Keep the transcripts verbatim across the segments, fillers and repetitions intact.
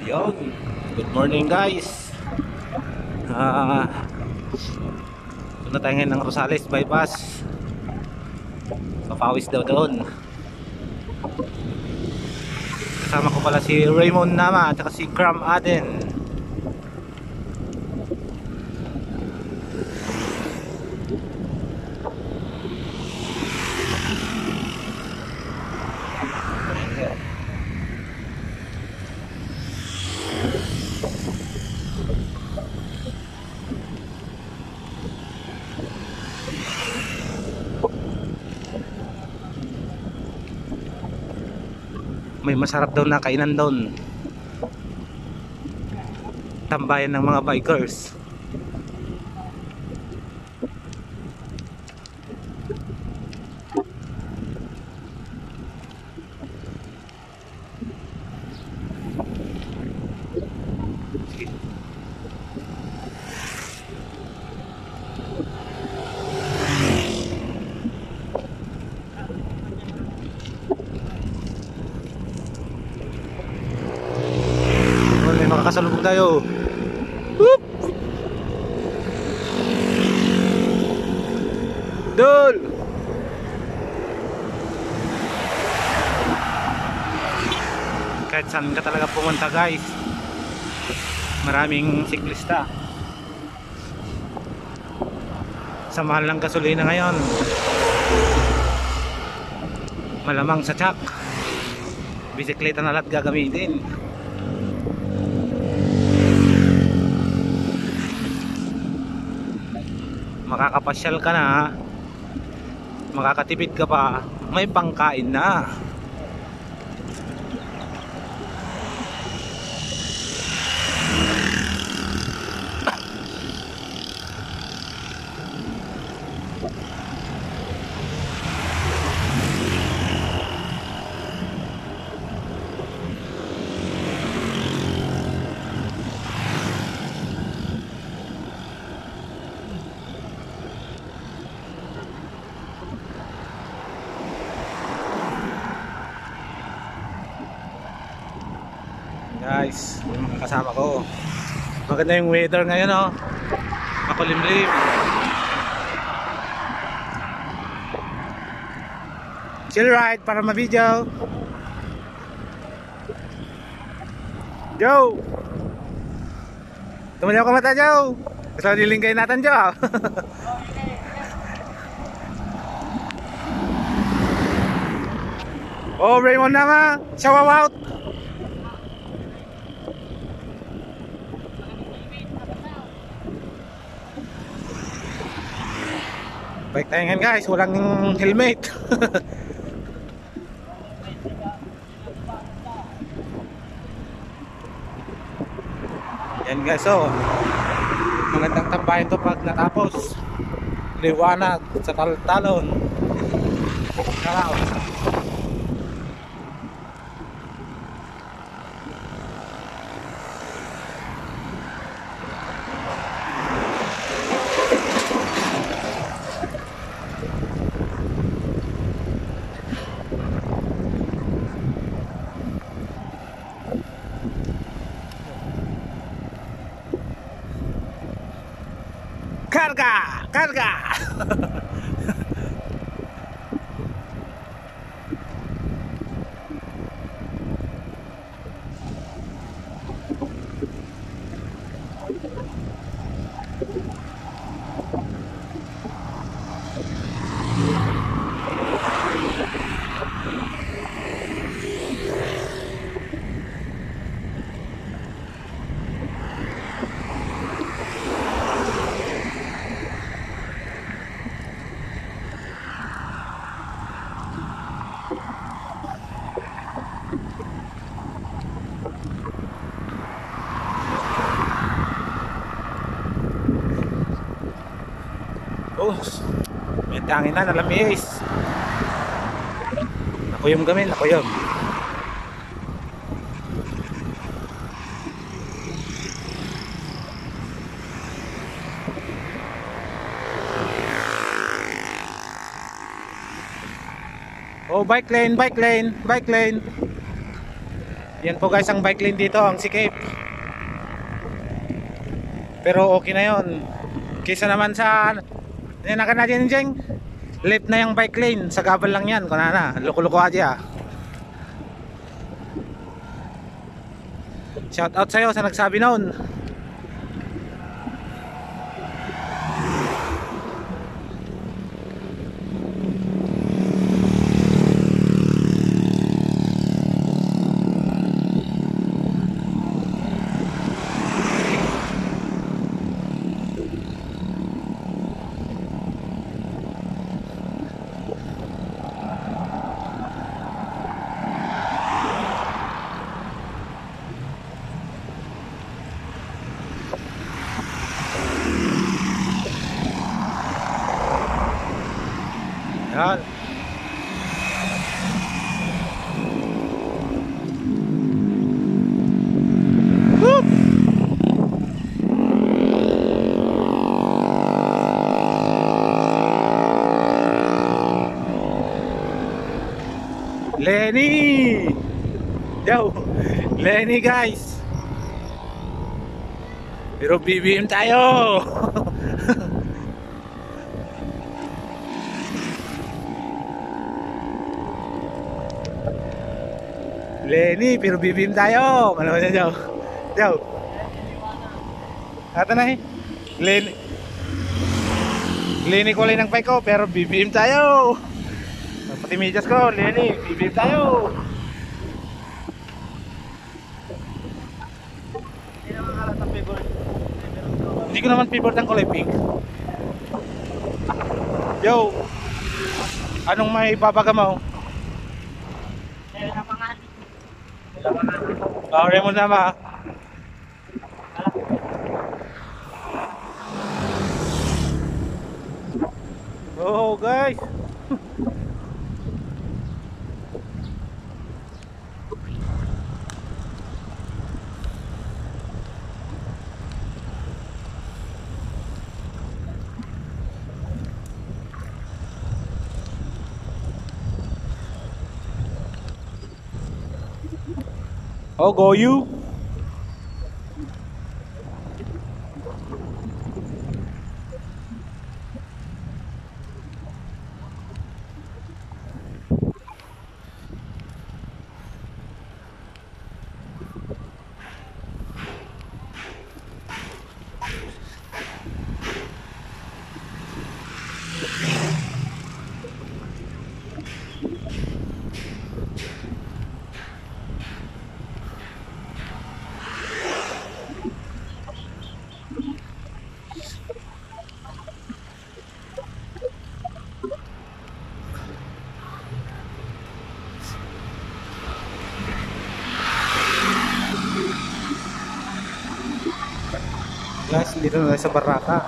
Yo, good morning guys. Ah, uh, na tayo ngayon ng Rosales bypass. Papawis daw doon. Kasama ko pala si Raymond Nama at si Cram Aden. May masarap daw na kainan doon. Tambayan ng mga bikers. Makakasalubog tayo. Whoop! Dol! Kahit saan ka talaga pumunta guys, maraming siklista. Sa mahal ng gasolina ngayon, malamang sa tsak bisikleta na lahat gagamitin. Makakapasyal ka na, makakatipid ka pa, may pangkain na. Guys, yung mga kasama ko, maganda yung weather ngayon, oh. Makulimlim. Chill ride para ma-video. Joe, tumayaw ka mata, Joe. Gusto nilingkay natin, Joe. Oh, Raymond Nama, shout out. Bike tayo ngayon guys, walang helmet. Yan guys, so magandang tambayan to pag natapos. Liwanag sa tal-talon. Karaw. Karga! Karga! Oh, may tangin na, nalamis. Nakuyom kami, nakuyom. Oh, bike lane, bike lane, bike lane. Yan po guys ang bike lane dito, ang sikip. Pero okay na yon. Kaysa naman sa yan na ka na dyan dyan. Left na yung bike lane, sa gabal lang yan. Kuna na, loko-loko aja. Shout out sa'yo sa nagsabi noon. Yan. Woo! Lenny! Yo! Lenny guys! Pero B B M tayo! Lenny, pero B B M tayo. Ano niya, Jow? Jow. Ata na eh. Lenny. Lenny kulay ng bike ko, pero B B M tayo. Pati medyas ko, Lenny, B B M tayo. Hindi ko naman favorite ang kulay pink. Yo. Anong may babaga mo? Oh, Raymond na ba? Oh, guys. Oh, go you. Guys, dito na tayo sa Baraka.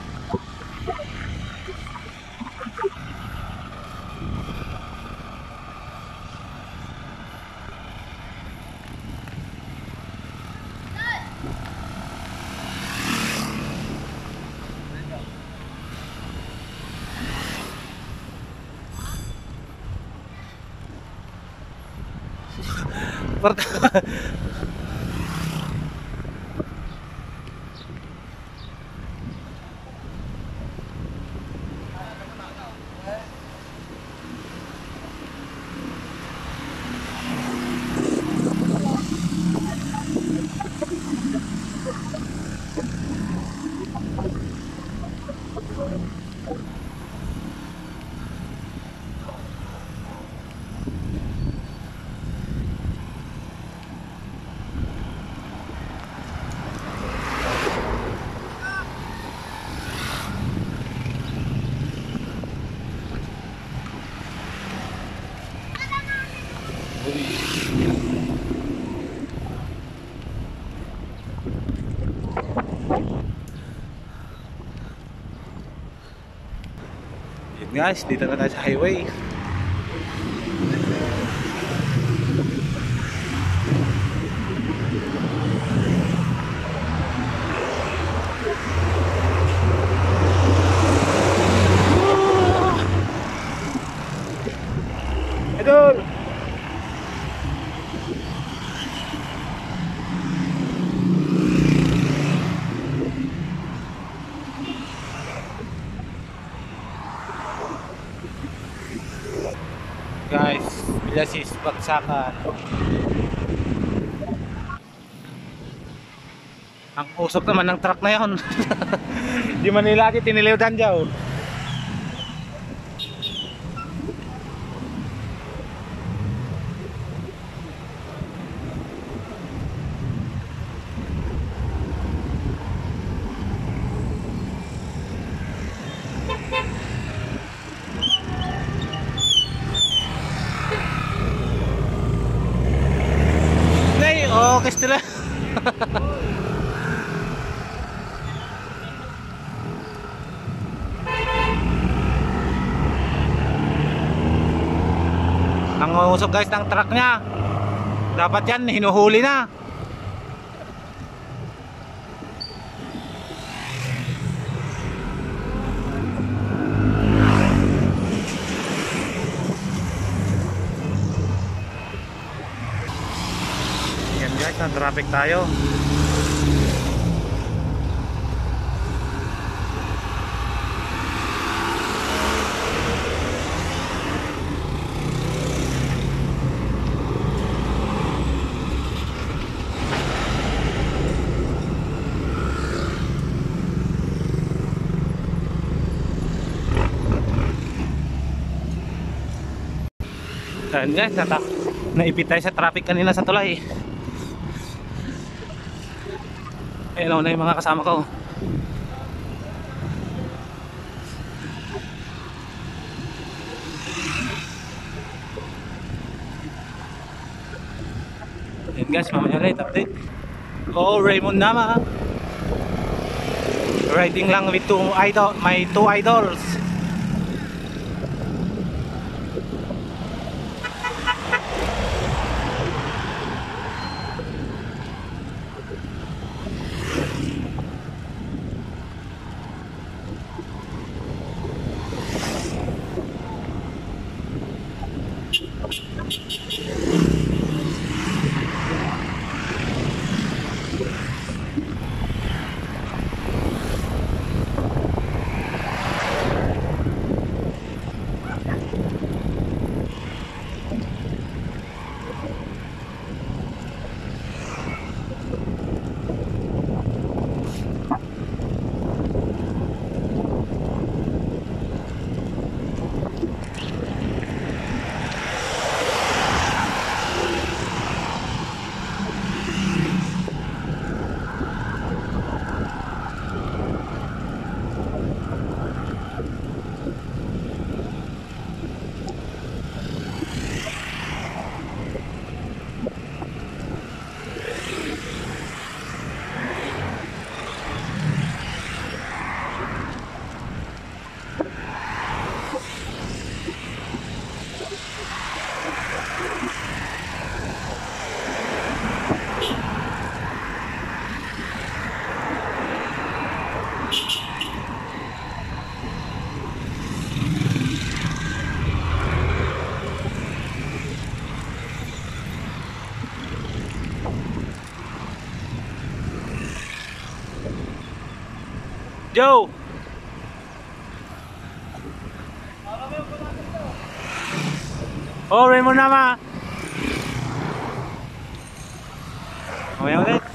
Yun guys, dito na tayo sa highway. Idol! Villasis, Bagsakan. Ang usok naman ng truck na yon. Di man nila lagi tiniliwdan dyan. Okay sila. Ang usok guys ng truck niya. Dapat yan hinuhuli na. Yan guys, na traffic tayo. Ayan guys, nata naipit tayo sa traffic kanina sa tulay. Ayan na yung mga kasama ko. Ayan guys, mamaya ulit update. Oh, Raymond Nama riding lang with two idol, my two idols. Joe! Oh, Raymond Nama! Mamaya ulit.